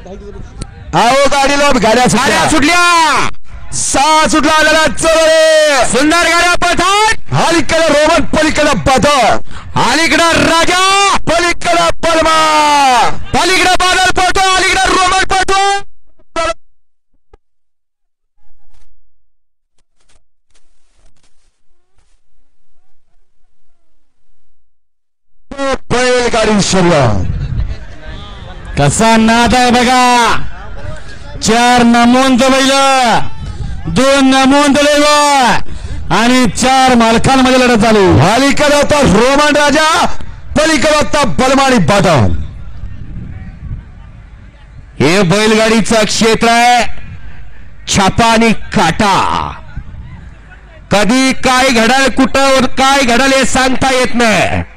आओ गाडीला गाड्या सुटल्या 6 सुटला आलेला चल सुंदर गाड्या पठाण अलीकडे रोमन पलीकडे पाथर अलीकडे राजा पलीकडे पलमा पलीकडे बादल पटो अलीकडे रोमन पटो बैलगाडी शर्यत कसा नाद आहे बघा 4 नमून बैल 2 नमून बैल आणि 4 मालकांमध्ये लढत चालू अलीकडे होता रोमन राजा पलीकडे होता बलमानी बादल हे बैलगाडीचं क्षेत्र आहे छापा आणि काटा कधी काय घडल कुठं काय घडल हे सांगता येत नाही